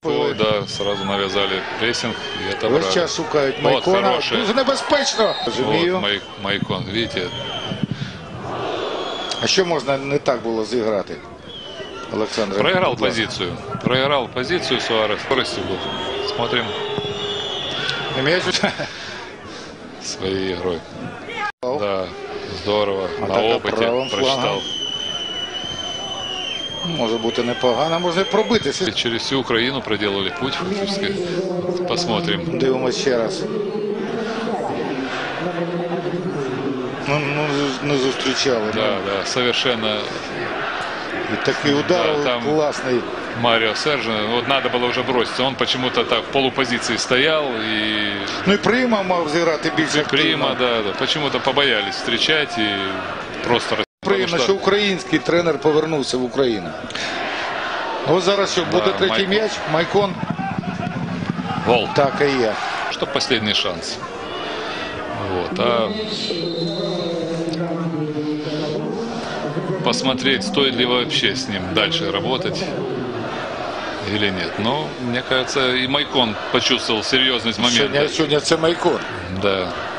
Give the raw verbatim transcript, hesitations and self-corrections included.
О, да, сразу навязали прессинг. И это Весь час шукають Майкона. Вот, Дуже небезпечно. Розумію. Вот Май, Майкон, видите? А що можна не так було зіграти, Олександр? Проиграл позицию. Проиграл позицию Суарес. Скорости был. Смотрим М'яч. своей игрой. Да, здорово. Атака На опыте правым прочитал. флангом. Може бути непогано, може пробитися. Через всю Украину проделали путь фактически. Посмотрим. Дивимось ще раз. Ну, ну не зустрічали. Да, да, совершенно. І такий удар Да, там класний. Марио Сержио. Вот надо было уже броситься. Он почему-то так в полупозиции стоял. И Ну і Прима мав зіграти більш активно. Прима, да, да. Почему-то побоялись встречать и просто... Приємно, що український тренер повернувся в Україну. Ось зараз що, буде Да, третій Майкон. м'яч. Майкон. Гол. Так і є. Что последний шанс. Вот. А посмотреть, стоит ли вообще с ним дальше работать или нет. Но, мне кажется, и Майкон почувствовал серьезность момента. Сьогодні, сьогодні це Майкон. Да.